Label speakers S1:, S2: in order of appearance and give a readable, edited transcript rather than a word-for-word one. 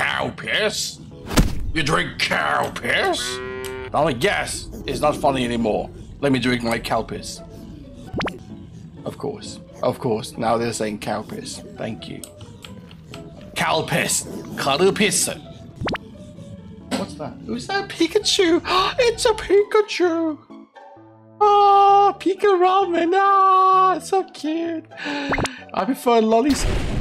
S1: cow piss? You drink cow piss? I'm like, yes, it's not funny anymore. Let me drink my Calpis. Of course. Of course. Now they're saying Calpis. Thank you. Calpis. Calpis. What's that? Who's that? Pikachu. It's a Pikachu. Oh, Pika Ramen. Ah, it's so cute. I prefer lollies.